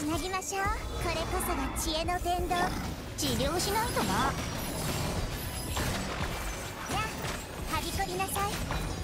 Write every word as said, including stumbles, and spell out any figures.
つなぎましょう。これこそが知恵の伝道。治療しないとな。やあ、はびこりなさい。